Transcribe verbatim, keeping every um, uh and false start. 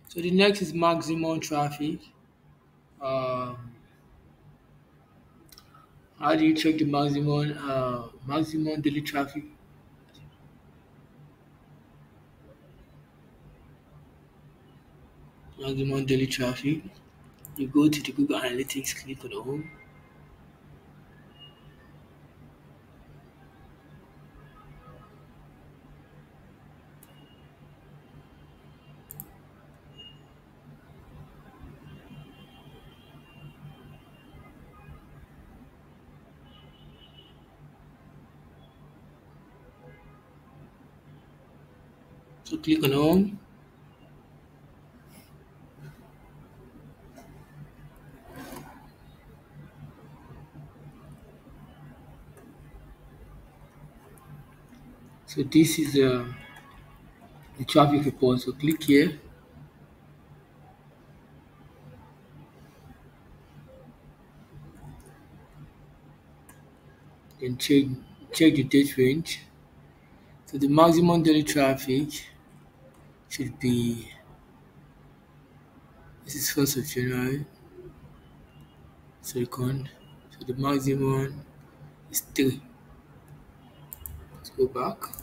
So the next is maximum traffic. Um, how do you check the maximum uh, maximum daily traffic? Maximum daily traffic. You go to the Google Analytics, click on home. So click on home. So this is uh, the traffic report. So click here. Then check check the date range. So the maximum daily traffic should be, this is first of January, second. So the maximum is three. Let's go back.